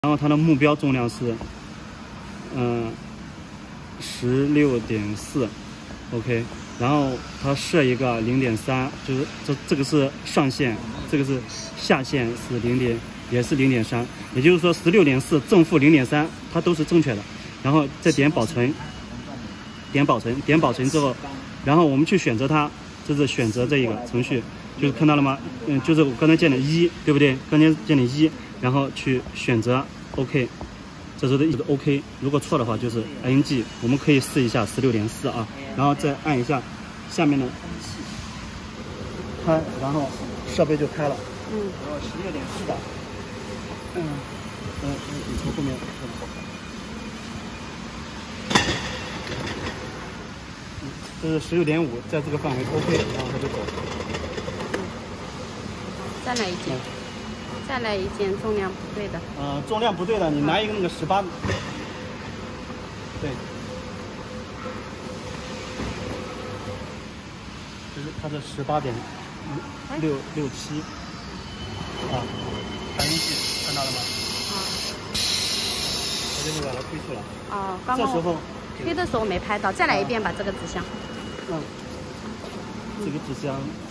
然后它的目标重量是16.4 ，OK。然后它设一个0.3，就是这个是上限，这个是下限是也是0.3，也就是说16.4正负0.3，它都是正确的。然后再点保存，点保存之后，然后我们去选择它，就是选择这一个程序，就是看到了吗？就是我刚才键的1，对不对？刚才键的1，然后去选择 OK。这时候的意思 OK， 如果错的话就是 NG。我们可以试一下16.4啊，然后再按一下下面的开，然后设备就开了。16.4的，你从后面。这是16.5，在这个范围 OK， 然后它就走。 再来一件。再来一件重量不对的。 重量不对的，你拿一个那个18。对。它是18.667啊，传音器看到了吗？我就把它推出来。 刚刚这时候推的时候没拍到，再来一遍吧，这个纸箱。 这个纸箱